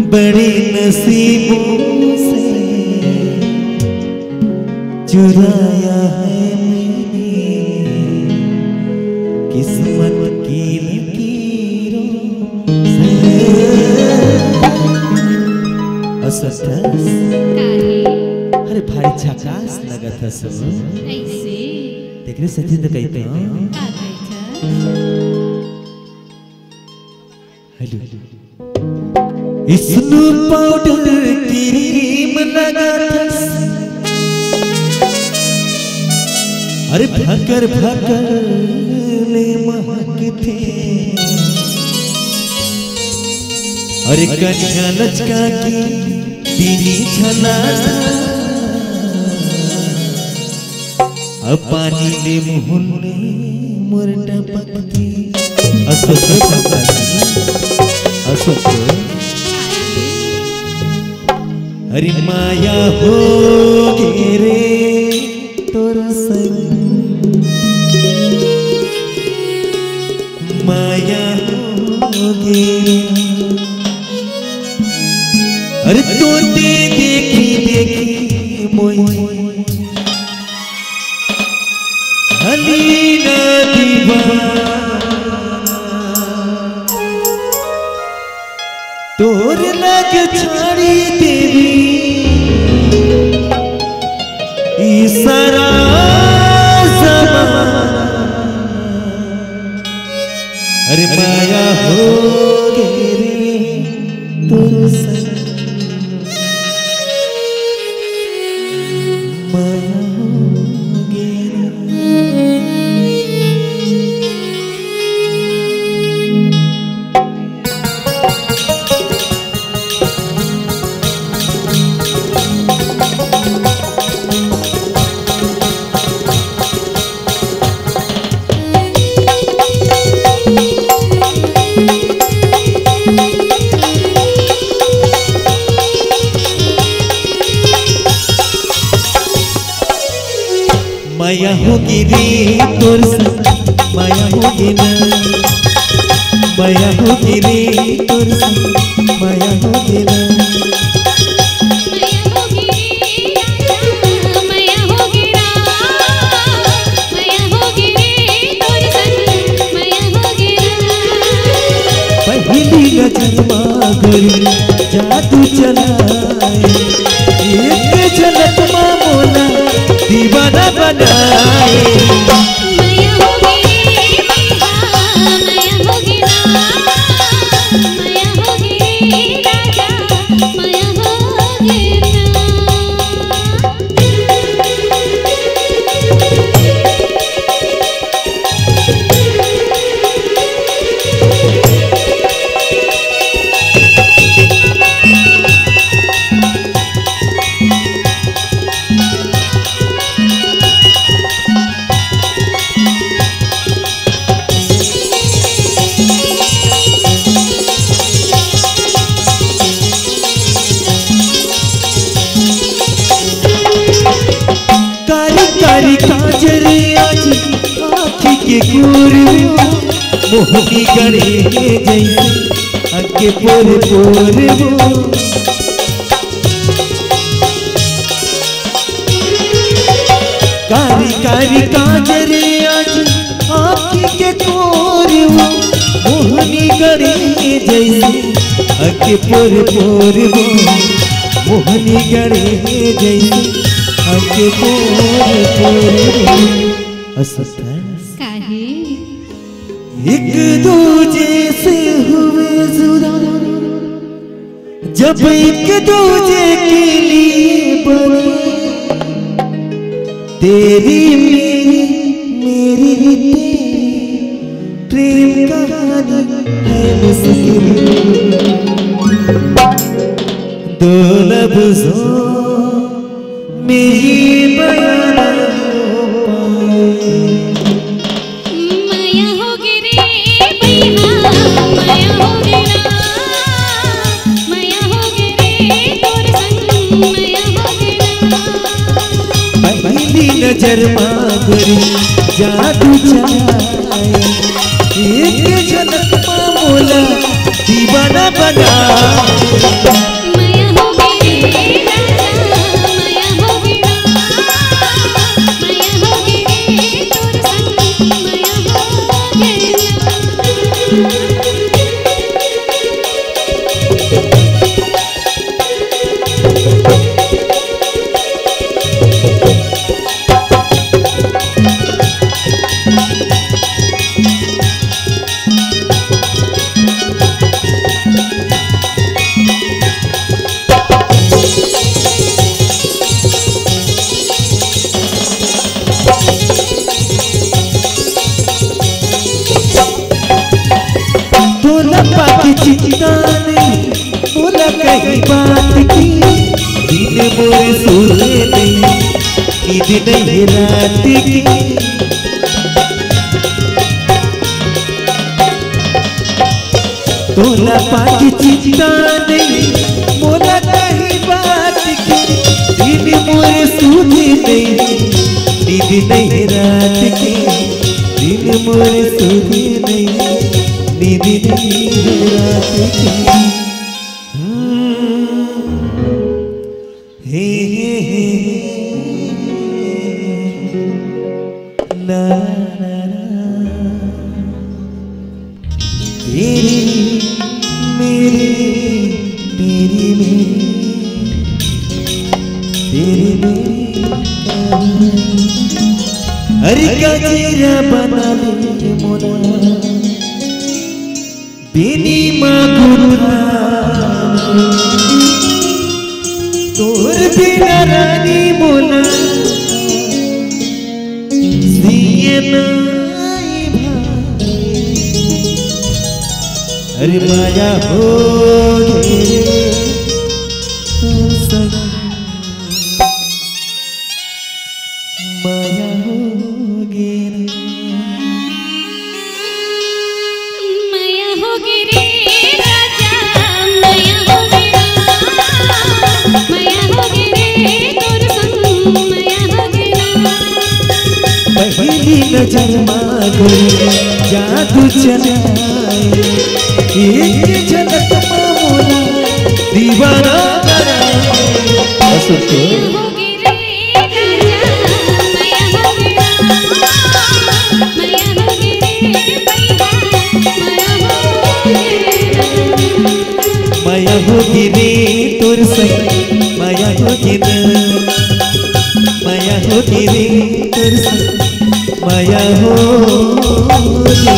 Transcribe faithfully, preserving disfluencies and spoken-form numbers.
बड़े नसीबों से चुराया है मैंने किस्मत की लकीरों से। असस अरे भाई झकास लगा था सब ऐसे देख रहे सचिन तो कहते हैं हेलो स्नो पाउडर क्रीम लगा था अरे भकर भकर ले महकते अरे कन्या लचका की दीनी छला अब पानी ले मुहल्ले मुरटा पकती असत असत अरे माया हो रे तोर संग माया हो गे अरे तोते देखी देखी मोई हलीना दीवाना तोर लग छाड़ी देवी सारा अरे माया हो गे रे तोर संग माया हो गे माया होगी रे तोर संग माया होगी ना माया होगी रे तोर संग माया होगी ना माया होगी राजा माया होगी रा माया होगी रे तोर संग माया होगी रा पहली नजर माँ गोरी जादू चलाए एक झलक माँ मोला दीवाना बनाए माया होगी रे माया होगी रा माया होगी रे राजा माया होगी रा कारी काजर आज आँखी के गोर मोहनी गड़े जैसे अगे पोर पोर वो कारी कारी काजर आज आँखी के गोर वो मोहनी गड़े जैसे अगे पोर पोर वो मोहनी गड़े जैसे आगे पोर पोर असस काहे एक दूजे से हुए जुदा जब एक दूजे के लिए बने तेरी मेरी मेरी तेरी प्रेम कहानी है मुश्किल दो लफ्जों मेरी बयान माया होगी रे भैया माया होगी रा माया होगी रे तोर संग माया होगी रा पहली नजर मांगरी जादू चलाए एक झलक मामोला दीवाना बना माया हो गई रे राजा माया हो गई ना माया हो गई रे तोर संग माया हो गई बोला पाकी चिंता नहीं बोला कहीं बात की दिन मोरे सोने नहीं नींद नहीं रात की बोला पाकी चिंता नहीं बोला कहीं बात की दिन मोरे सोने नहीं नींद नहीं रात की दिन मोरे सोने नहीं नींद नहीं रात की हे हे हे ला ला ला तेरी मेरी तेरी मेरी तेरी मेरी अरे गजरा बना ले मोरा बिनी मागुरा तोर बिना रानी मोला सिए नाई भाई अरे माया हो गे तोर संग माया हो गे माया हो गई रे राजा माया हो गई ना माया हो गई रे तोर संग माया हो गई ना पहली नजर मांगो जादू चलाए एक झलक मामोला दीवाना बनाए असुतो हो गई रे राजा माया हो गई ना माया हो गई रे भैया माया हो गई माया होगी रे तोर संग माया होगी ना माया होगी रे तोर संग माया होगी